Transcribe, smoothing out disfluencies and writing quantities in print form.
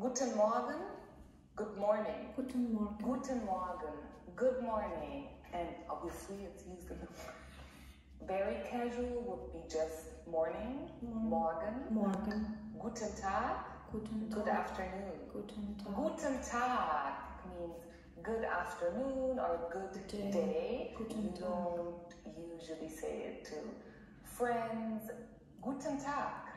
Guten Morgen, good morning. Guten Morgen. Guten Morgen, good morning. And obviously it's used very casual would be just morning, morgen. Morgen. Guten Tag, Guten Tag. good afternoon. Guten Tag. Guten Tag means good afternoon or good day. Guten You Tag. don't usually say it to friends. Guten Tag.